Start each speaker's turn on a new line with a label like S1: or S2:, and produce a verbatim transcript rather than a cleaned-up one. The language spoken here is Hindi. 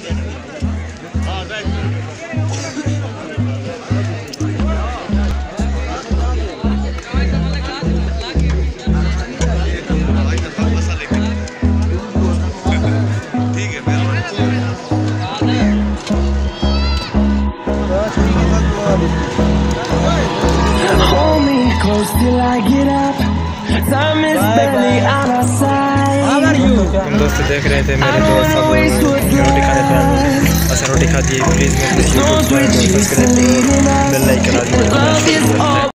S1: Till I get up, time is barely on our side. How are you? हम दोस्त देख रहे थे मेरे दोस्त सब रोटी खाने पे ऐसा रोटी खाती है प्लीज मेरे को सब्सक्राइब करें बेल आइकन आदमी